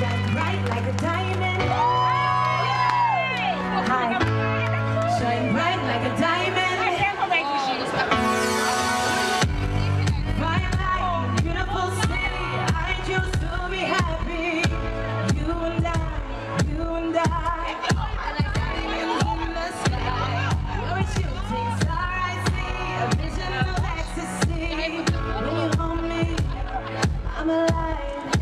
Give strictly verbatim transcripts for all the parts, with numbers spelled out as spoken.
Shine bright like a diamond. Hi. Shine bright like a diamond. Fine light, beautiful city. I choose to be happy. You and I, you and I. Like diamonds in the sky. You're a shooting star, I see. A vision of ecstasy. When you hold me, I'm alive.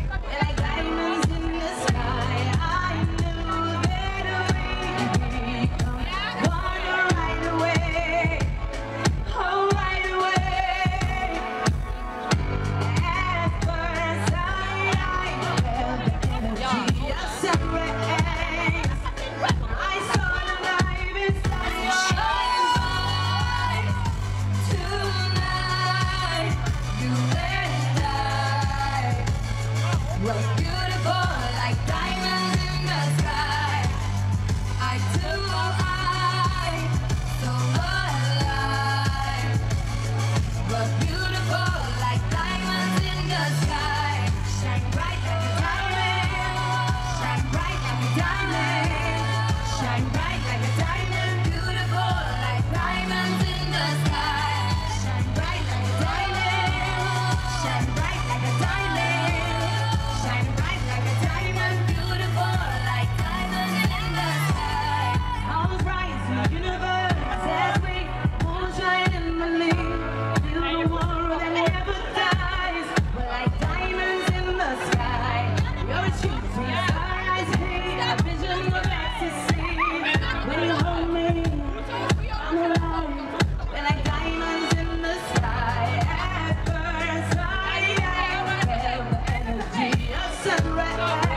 Was beautiful like diamonds in the sky. I too, I so alive. Was beautiful like diamonds in the sky. Shine bright like a diamond. Shine bright like a diamond. Shine bright like a diamond. Beautiful like diamonds in the sky. Shine bright like a diamond. Shine bright like a diamond. Shine bright like a diamond, beautiful like diamonds in the sky. Always rise in the universe as we moonshine in the leaf. Feel the world that never dies. We're like diamonds in the sky. You're a shooting star, I see. A vision of ecstasy. When you hold me, I'm alive. We're like diamonds in the sky. At first sight, I felt the energy of sunrise.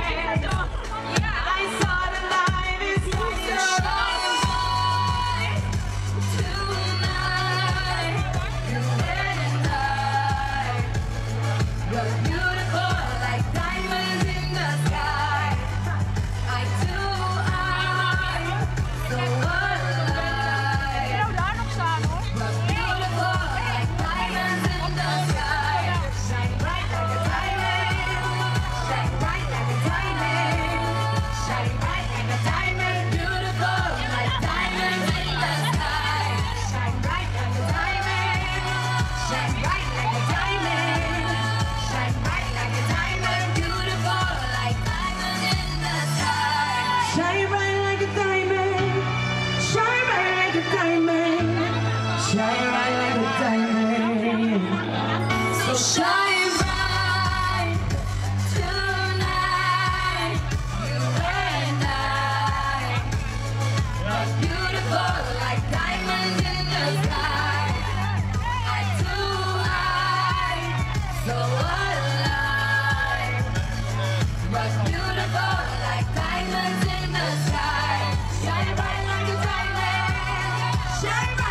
I saw the light inside your eyes. Tonight, you and I were beautiful like diamonds in the sky. I too, I so alive. Were beautiful like diamonds in the sky. Shine bright like a diamond. Shine bright like a diamond. Shine bright like a diamond. Beautiful like diamonds in the sky. Shine bright like a diamond. Shine bright like a diamond. Shine bright like a diamond. Beautiful like diamonds in the sky. Shine bright like a diamond. Shine bright like a diamond. Shine bright like a diamond. So shine bright tonight, you and I. Are beautiful like diamonds in the sky. I too, I so alive. Was beautiful like diamonds in the sky. Shine bright like a diamond. Shine bright.